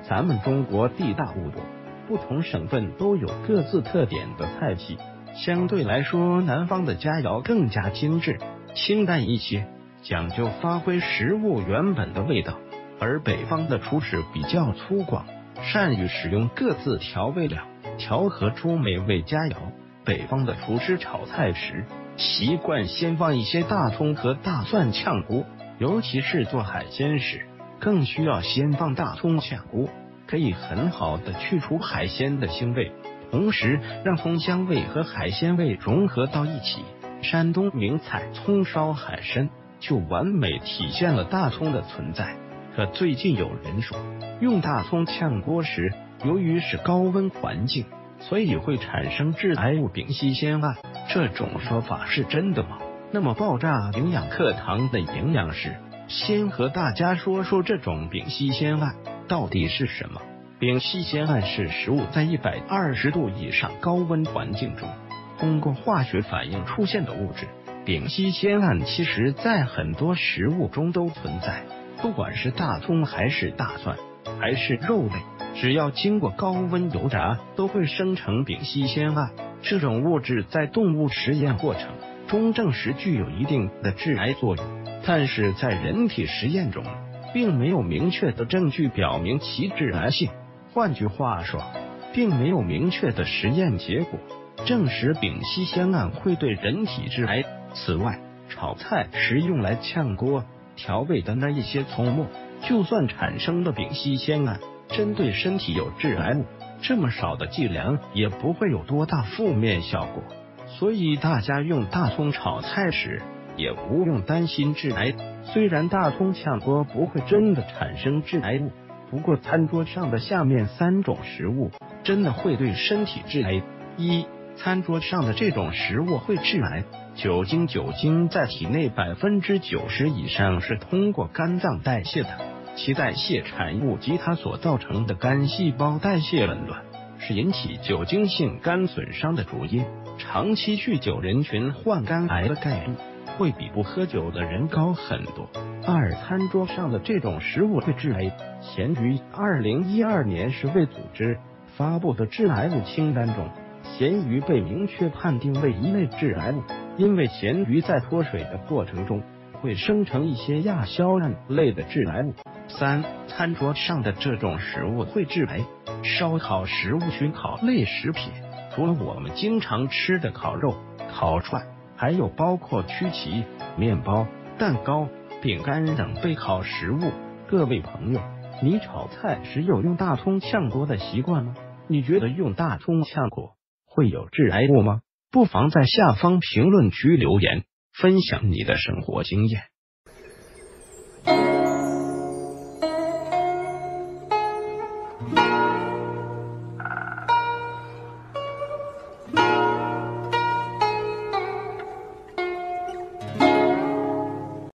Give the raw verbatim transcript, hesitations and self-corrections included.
咱们中国地大物博，不同省份都有各自特点的菜系，相对来说，南方的佳肴更加精致、清淡一些，讲究发挥食物原本的味道；而北方的厨师比较粗犷，善于使用各自调味料，调和出美味佳肴。北方的厨师炒菜时，习惯先放一些大葱和大蒜炝锅，尤其是做海鲜时，更需要先放大葱炝锅，可以很好的去除海鲜的腥味，同时让葱香味和海鲜味融合到一起。山东名菜葱烧海参就完美体现了大葱的存在。可最近有人说，用大葱炝锅时，由于是高温环境，所以会产生致癌物丙烯酰胺，这种说法是真的吗？那么爆炸营养课堂的营养师先和大家说说这种丙烯酰胺到底是什么。丙烯酰胺是食物在一百二十度以上高温环境中通过化学反应出现的物质。丙烯酰胺其实在很多食物中都存在，不管是大葱还是大蒜还是肉类，只要经过高温油炸，都会生成丙烯酰胺。这种物质在动物实验过程中证实具有一定的致癌作用，但是在人体实验中，并没有明确的证据表明其致癌性。换句话说，并没有明确的实验结果证实丙烯酰胺会对人体致癌。此外，炒菜时用来炝锅调味的那一些葱末，就算产生了丙烯酰胺，针对身体有致癌物，这么少的剂量也不会有多大负面效果。所以大家用大葱炒菜时也不用担心致癌。虽然大葱炝锅不会真的产生致癌物，不过餐桌上的下面三种食物真的会对身体致癌。一、餐桌上的这种食物会致癌。酒精酒精在体内百分之九十以上是通过肝脏代谢的，其代谢产物及它所造成的肝细胞代谢紊乱，是引起酒精性肝损伤的主因。长期酗酒人群患肝癌的概率会比不喝酒的人高很多。二、餐桌上的这种食物会致癌。咸鱼二零一二年世卫组织发布的致癌物清单中，咸鱼被明确判定为一类致癌物，因为咸鱼在脱水的过程中会生成一些亚硝胺类的致癌物。三、餐桌上的这种食物会致癌。烧烤食物熏烤类食品，除了我们经常吃的烤肉、烤串，还有包括曲奇、面包、蛋糕、饼干等备烤食物。各位朋友，你炒菜时有用大葱炝锅的习惯吗？你觉得用大葱炝锅会有致癌物吗？不妨在下方评论区留言，分享你的生活经验。